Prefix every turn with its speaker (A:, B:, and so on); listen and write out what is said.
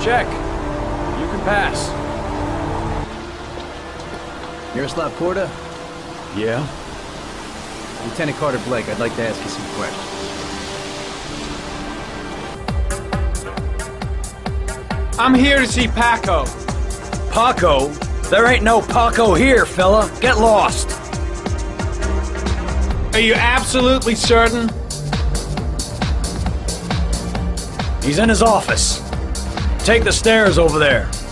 A: check. You can pass.
B: Yaroslav Korda?
A: Yeah?
B: Lieutenant Carter Blake, I'd like to ask you some questions.
C: I'm here to see Paco.
A: Paco? There ain't no Paco here, fella. Get lost.
C: Are you absolutely certain?
A: He's in his office. Take the stairs over there.